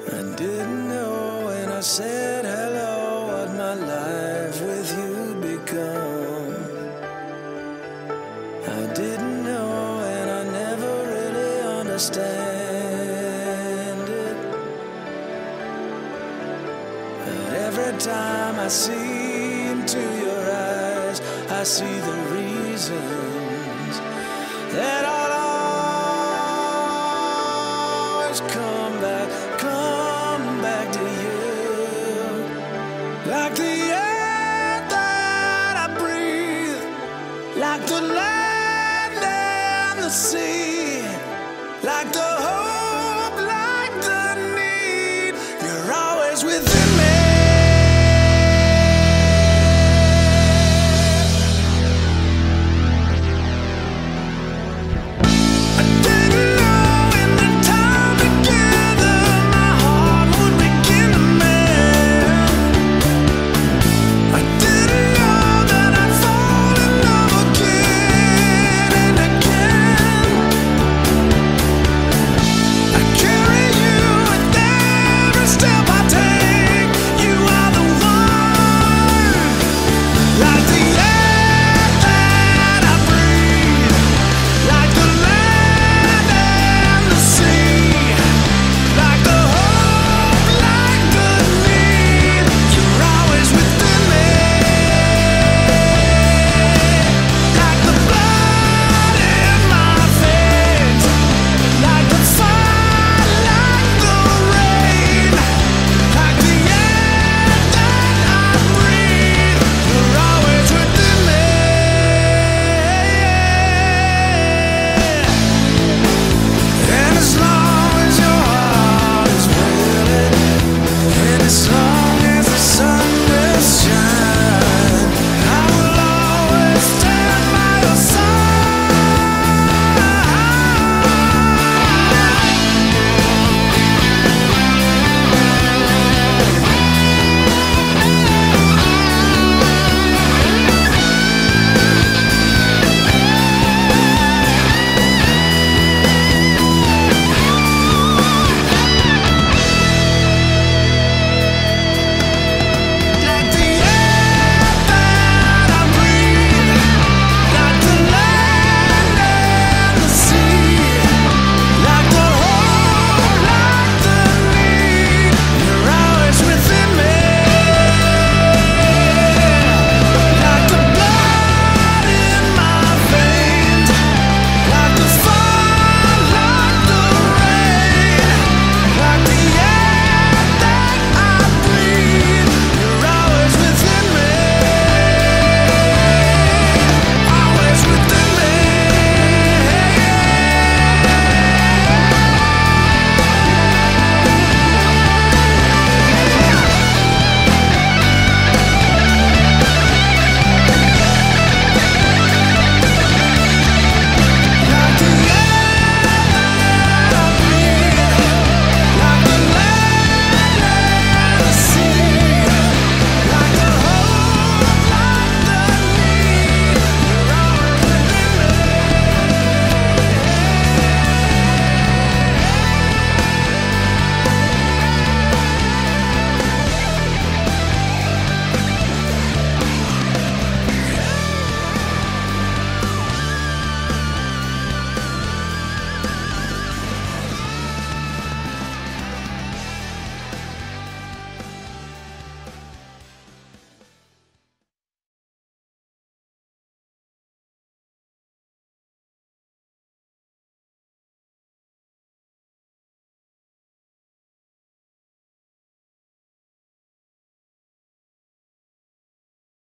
I didn't know when I said hello what my life with you'd become. I didn't know and I never really understand it. But every time I see into your eyes, I see the reasons that I'll always come back to you. Like the air that I breathe, like the land and the sea, like the hope, like the need, you're always with me.